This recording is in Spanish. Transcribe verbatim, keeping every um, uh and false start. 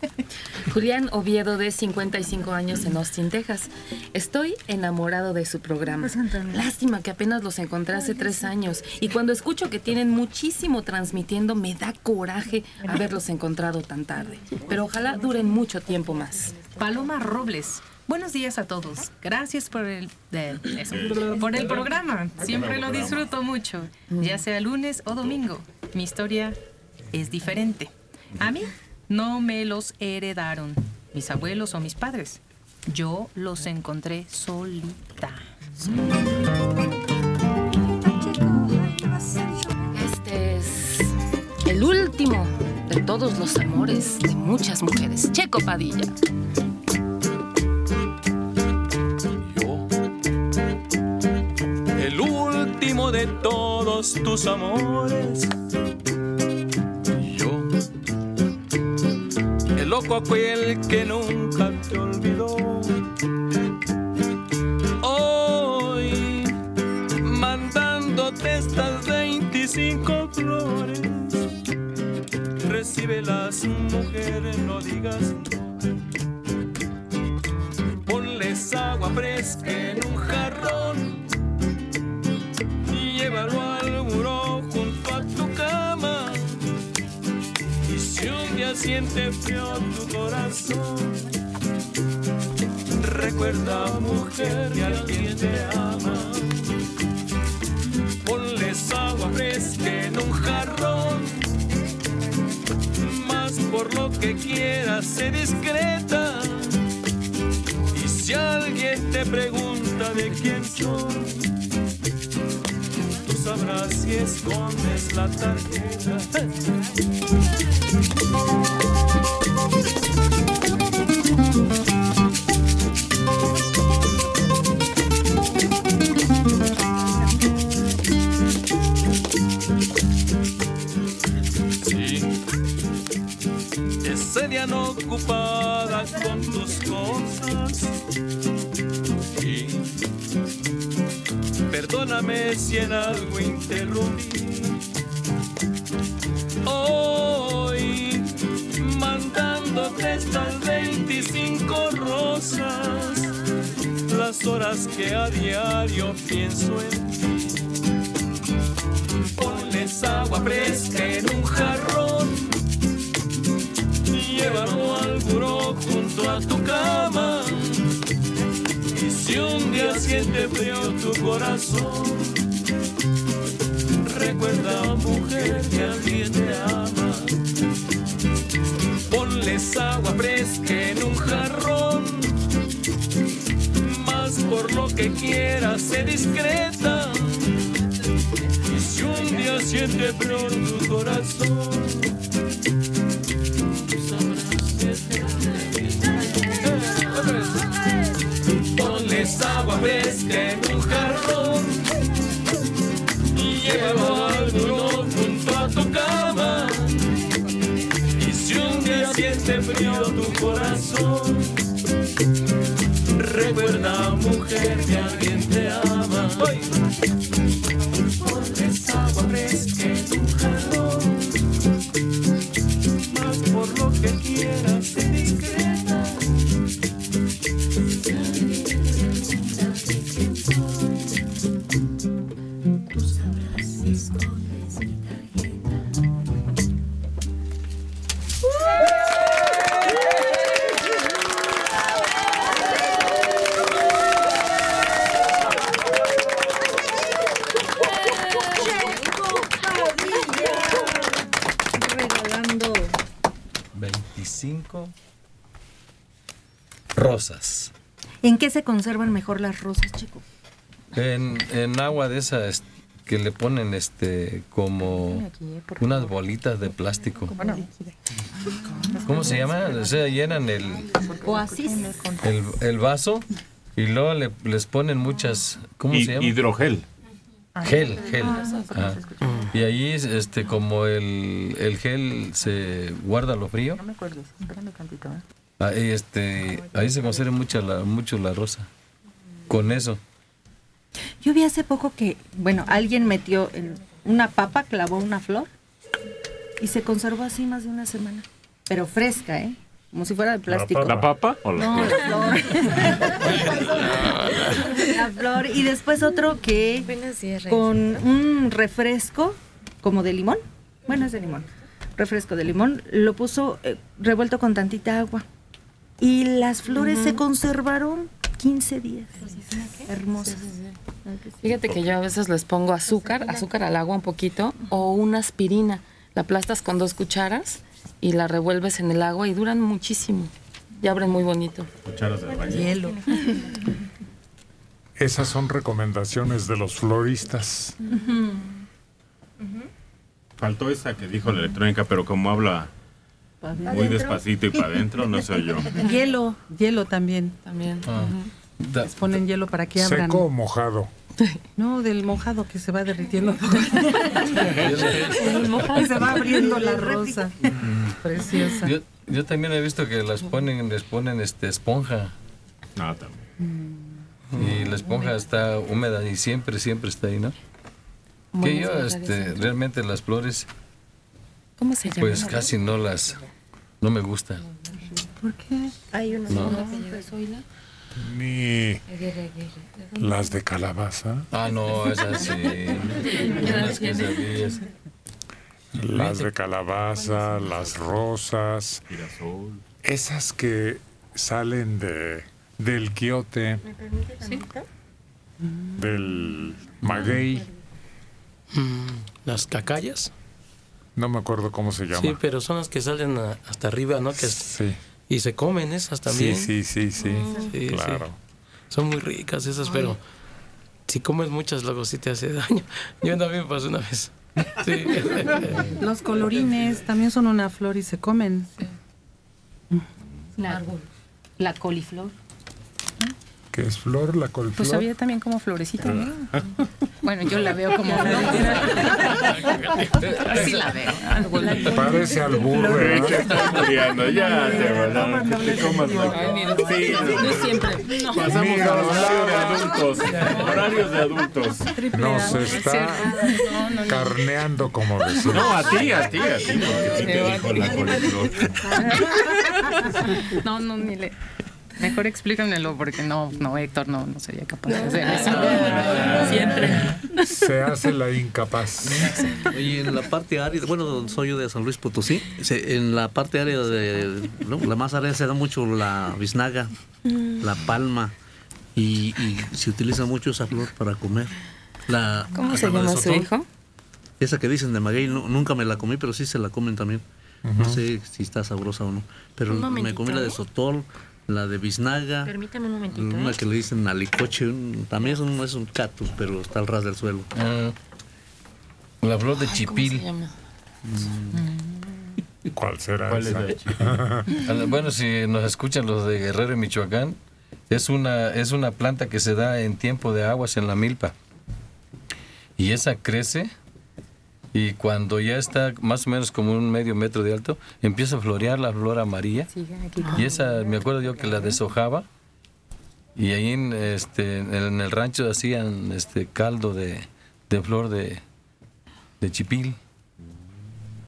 Julián Oviedo, de cincuenta y cinco años, en Austin, Texas. Estoy enamorado de su programa. Lástima que apenas los encontré hace tres años. Y cuando escucho que tienen muchísimo transmitiendo, me da coraje haberlos encontrado tan tarde. Pero ojalá duren mucho tiempo más. Paloma Robles. Buenos días a todos. Gracias por el, eh, eso, por el programa. Siempre lo disfruto mucho, ya sea lunes o domingo. Mi historia es diferente. A mí no me los heredaron mis abuelos o mis padres. Yo los encontré solita. Este es el último de todos los amores de muchas mujeres. Checo Padilla. El último de todos tus amores. Yo, el loco aquel que nunca te olvidó. Hoy, mandándote estas veinticinco flores. Recíbelas, mujer, no digas no. Ponles agua fresca en un jarrón. Llévalo al buró junto a tu cama. Y si un día siente frío tu corazón, recuerda, mujer, que alguien te ama. Ponles agua fresca en un jarrón. Más por lo que quieras, sé discreta. Y si alguien te pregunta de quién soy, sabrás si escondes la tarjeta. Sí, ese día no ocupada con tus cosas. Sí, perdóname si en algo interrumpí. Hoy, mandándote estas veinticinco rosas, las horas que a diario pienso en ti. Ponles agua fresca en un jarrón. Llévalo al buró junto a tu cama. Si un día siente frío tu corazón, recuerda, mujer, que alguien te ama. Ponles agua fresca en un jarrón. Más por lo que quieras, sé discreta. Y si un día siente frío tu corazón, tú sabrás que te Ponles agua fresca en un jarrón y llévalo al buró junto a tu cama. Y si un día siente frío tu corazón, recuerda, mujer, que alguien te ama. Ponles agua fresca en un jarrón. Más por lo que quieras, sé discreta. veinticinco rosas. ¿En qué se conservan mejor las rosas, chico? En, en agua de esas que le ponen este como unas bolitas de plástico. ¿Cómo se llama? O sea, llenan el oasis, el, el vaso y luego le, les ponen muchas, ¿cómo y, se llama? Hidrogel. Gel, gel. Ah. Y ahí, este, como el, el gel se guarda lo frío. No me acuerdo, espérame tantito, ¿eh? Ahí, este, ahí se conserva mucho la, mucho la rosa. Con eso. Yo vi hace poco que, bueno, alguien metió en una papa, clavó una flor y se conservó así más de una semana. Pero fresca, ¿eh? como si fuera de plástico. ¿La papa o la No, flor? la flor. La flor. Y después otro que con un refresco como de limón. Bueno, es de limón. Refresco de limón. Lo puso eh, revuelto con tantita agua. Y las flores uh-huh. se conservaron quince días. Hermosas. Sí, sí, sí. Fíjate que yo a veces les pongo azúcar, azúcar al agua un poquito, o una aspirina. La aplastas con dos cucharas y la revuelves en el agua y duran muchísimo. Y abren muy bonito. Cucharas de baño. Hielo. Esas son recomendaciones de los floristas. Uh-huh. Uh-huh. Faltó esa que dijo la electrónica, pero como habla muy despacito y para adentro, no soy yo. Hielo, hielo también. También. Ah. Uh-huh. Les ponen hielo para que abran. ¿Seco o mojado? No, del mojado que se va derritiendo. El mojado se va abriendo la rosa. Preciosa. Yo, yo también he visto que las ponen, les ponen este esponja. No, también. Y la esponja está húmeda y siempre, siempre está ahí, ¿no? Que yo, este, realmente las flores, ¿cómo se llama? pues casi no las, no me gustan. ¿Por qué? Hay una no. Ni las de calabaza. Ah, no, esas sí. Las quesadillas. Las de calabaza, las rosas. Esas que salen de del quiote, ¿sí? del maguey. Mm, las cacayas. No me acuerdo cómo se llama. Sí, pero son las que salen a, hasta arriba, ¿no? Que sí. Y se comen esas también. Sí, sí, sí, sí. sí claro. Sí. Son muy ricas esas, ay, pero si comes muchas luego sí te hace daño. Yo también me pasó una vez. Sí. Los colorines también son una flor y se comen. Sí. La, la coliflor. ¿Qué es flor, la coliflor? Pues había también como florecita, ¿no? Bueno, yo la veo como flor. Así la veo. Parece albur, ¿eh? Te estás muriendo, ya te van a que te comas la sí, no siempre. No. Pasamos Mira, a horarios de adultos. Horarios de adultos. Nos está no, no, no. carneando, como decimos. No, a ti, a ti, a ti, porque sí te dijo la coliflor. No, no, ni le... Mejor explícamelo porque no, no, Héctor no, no sería capaz de hacer eso. Siempre. Se hace la incapaz. Y en la parte árida, bueno, soy yo de San Luis Potosí, se, en la parte árida de, ¿no? la más árida se da mucho la biznaga, mm. la palma, y, y se utiliza mucho esa flor para comer. La, ¿Cómo se llama su hijo? Esa que dicen de maguey, no, nunca me la comí, pero sí se la comen también. Uh-huh. No sé si está sabrosa o no, pero me comí la de sotol, la de biznaga. Permítame un momentito. Una ¿eh? que le dicen alicoche, un, también es un, es un cactus, pero está al ras del suelo. Uh, la flor de Ay, chipil. ¿cómo se llama? Mm. ¿Cuál será ¿Cuál esa? es la Bueno, si nos escuchan los de Guerrero y Michoacán, es una, es una planta que se da en tiempo de aguas en la milpa. Y esa crece y cuando ya está más o menos como un medio metro de alto, empieza a florear la flor amarilla. Y esa, me acuerdo yo que la deshojaba y ahí en, este, en el rancho hacían este caldo de, de flor de, de chipil.